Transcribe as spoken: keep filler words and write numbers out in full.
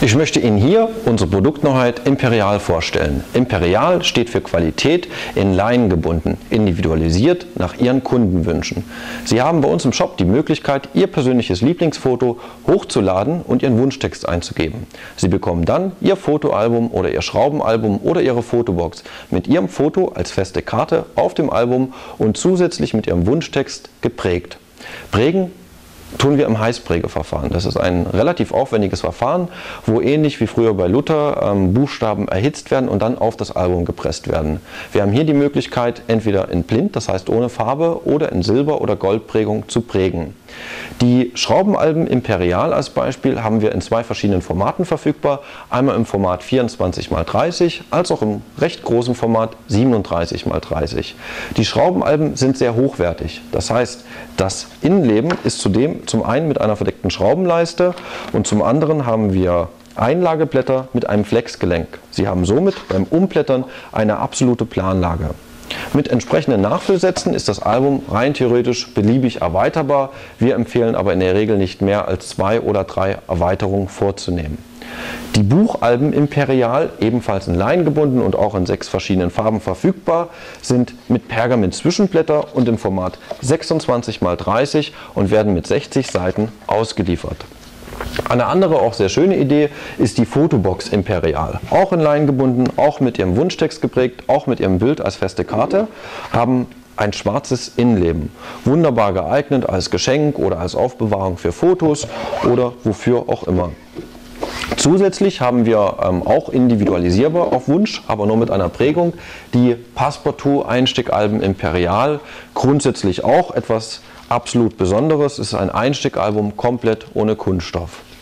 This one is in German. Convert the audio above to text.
Ich möchte Ihnen hier unsere Produktneuheit Imperial vorstellen. Imperial steht für Qualität in Leinen gebunden, individualisiert nach Ihren Kundenwünschen. Sie haben bei uns im Shop die Möglichkeit, Ihr persönliches Lieblingsfoto hochzuladen und Ihren Wunschtext einzugeben. Sie bekommen dann Ihr Fotoalbum oder Ihr Schraubenalbum oder Ihre Fotobox mit Ihrem Foto als feste Karte auf dem Album und zusätzlich mit Ihrem Wunschtext geprägt. Prägen tun wir im Heißprägeverfahren. Das ist ein relativ aufwendiges Verfahren, wo ähnlich wie früher bei Luther ähm, Buchstaben erhitzt werden und dann auf das Album gepresst werden. Wir haben hier die Möglichkeit, entweder in Blind, das heißt ohne Farbe, oder in Silber- oder Goldprägung zu prägen. Die Schraubenalben Imperial als Beispiel haben wir in zwei verschiedenen Formaten verfügbar. Einmal im Format vierundzwanzig mal dreißig, als auch im recht großen Format siebenunddreißig mal dreißig. Die Schraubenalben sind sehr hochwertig. Das heißt, das Innenleben ist zudem zum einen mit einer verdeckten Schraubenleiste und zum anderen haben wir Einlageblätter mit einem Flexgelenk. Sie haben somit beim Umblättern eine absolute Planlage. Mit entsprechenden Nachfüllsätzen ist das Album rein theoretisch beliebig erweiterbar. Wir empfehlen aber in der Regel nicht mehr als zwei oder drei Erweiterungen vorzunehmen. Die Buchalben Imperial, ebenfalls in Leinen gebunden und auch in sechs verschiedenen Farben verfügbar, sind mit Pergament-Zwischenblätter und im Format sechsundzwanzig mal dreißig und werden mit sechzig Seiten ausgeliefert. Eine andere, auch sehr schöne Idee ist die Fotobox Imperial. Auch in Leinen gebunden, auch mit Ihrem Wunschtext geprägt, auch mit Ihrem Bild als feste Karte, haben ein schwarzes Innenleben. Wunderbar geeignet als Geschenk oder als Aufbewahrung für Fotos oder wofür auch immer. Zusätzlich haben wir ähm, auch individualisierbar auf Wunsch, aber nur mit einer Prägung, die Passepartout Einstickalben Imperial. Grundsätzlich auch etwas absolut Besonderes. Es ist ein Einstickalbum komplett ohne Kunststoff.